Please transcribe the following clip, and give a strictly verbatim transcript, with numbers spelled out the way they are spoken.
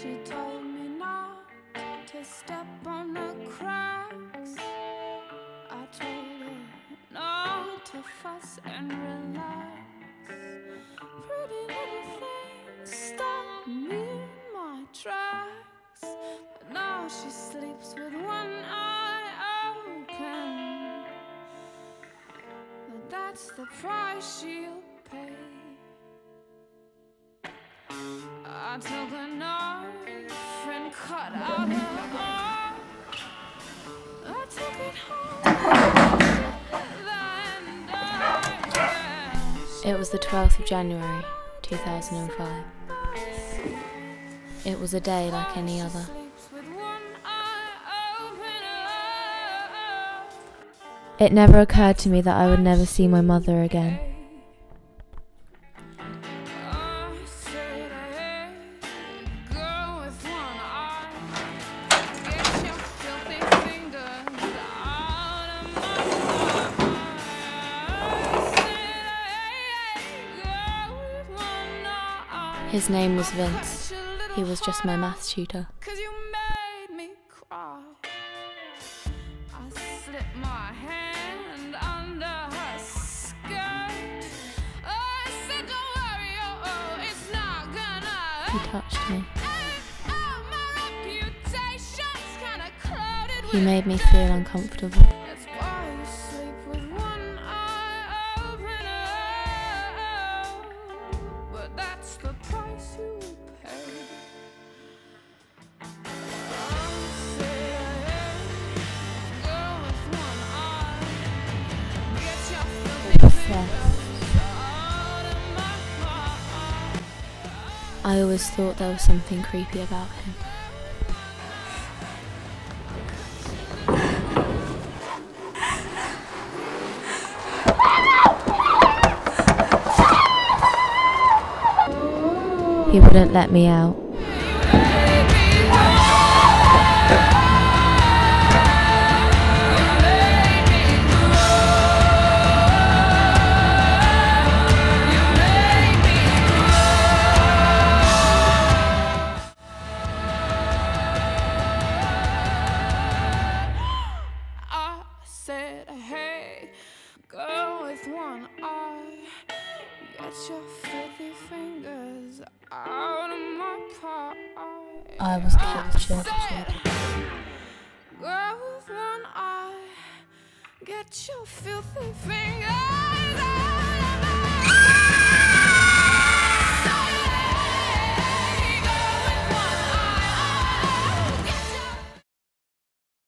She told me not to step on the cracks. I told her not to fuss and relax. Pretty little things stopped me in my tracks. But now she sleeps with one eye open. But that's the price she'll pay. I took a knife and cut out her arm. I took it home. It was the twelfth of January, two thousand five. It was a day like any other. It never occurred to me that I would never see my mother again. His name was Vince. He was just my maths tutor. Cause you made me cry. I slipped my hand under her skirt. Oh, I said don't worry, oh, oh, it's not gonna hurt. He touched me. Oh, my reputation's kinda clouded with He made me feel uncomfortable. That's why you sleep with one eye open. Oh, but that's the price you pay. I always thought there was something creepy about him. He wouldn't let me out. I said, hey, girl with one eye, get your filthy fingers out of my pie. I was captured. Girl with one eye, get your filthy fingers out.